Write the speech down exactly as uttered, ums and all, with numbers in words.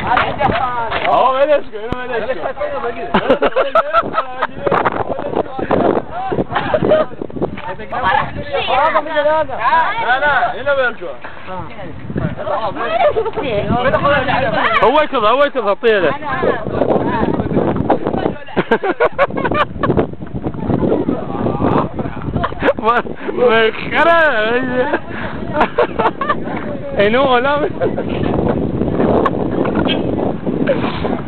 اه بلاش كده بلاش لا لا هنا بيرجع هو كذا هو كذا طيله مسخرة انو ولا